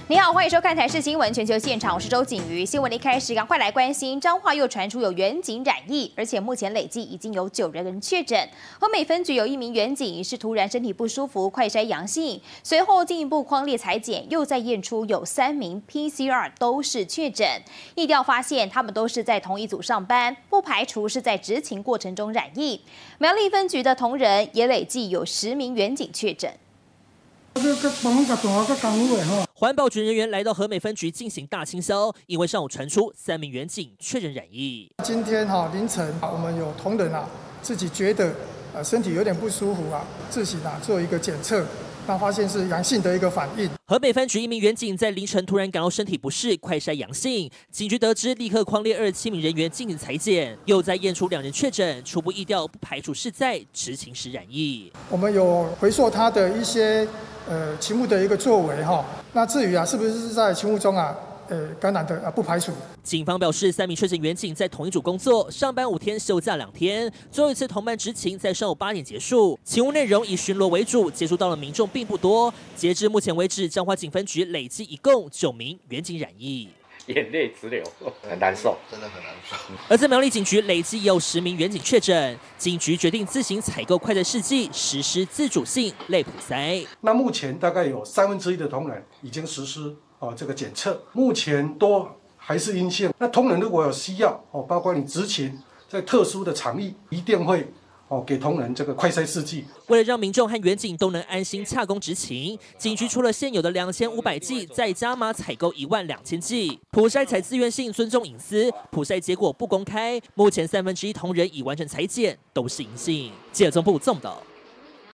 你好，欢迎收看台视新闻全球现场，我是周景瑜。新闻的一开始，赶快来关心彰化又传出有员警染疫，而且目前累计已经有9人确诊。和美分局有一名员警是突然身体不舒服，快筛阳性，随后进一步匡列采检，又再验出有3名 PCR 都是确诊。疫调发现他们都是在同一组上班，不排除是在执勤过程中染疫。苗栗分局的同仁也累计有10名员警确诊。 环保局人员来到和美分局进行大清消，因为上午传出3名员警确诊染疫。 今天凌晨我们有同仁自己觉得身体有点不舒服自行做一个检测，那发现是阳性的一个反应。 和美分局一名员警在凌晨突然感到身体不适，快筛阳性，警局得知立刻匡列27名人员进行采检，又再验出2人确诊，初步疫调不排除是在执勤时染疫。 我们有回溯他的一些勤务的一个作为那至于是不是在勤务中感染的不排除。 警方表示，3名确诊员警在同一组工作，上班5天，休假2天。最后一次同伴执勤在上午8点结束，勤务内容以巡逻为主，接触到的民众并不多。截至目前为止，彰化警分局累计一共9名员警染疫。 眼泪直流，很难受， 真的很难受。 而在苗栗警局累计也有10名员警确诊，警局决定自行采购快筛试剂，实施自主性类普筛。 那目前大概有1/3的同仁已经实施这个检测，目前都还是阴性。那同仁如果有需要包括你执勤在特殊的场域，一定会给同仁这个快筛试剂。 为了让民众和员警都能安心洽公执勤，警局除了现有的2500剂，再加码采购12000剂。普筛采自愿性，尊重隐私，普筛结果不公开。目前1/3同仁已完成采检，都是阴性。记者曾部综报道。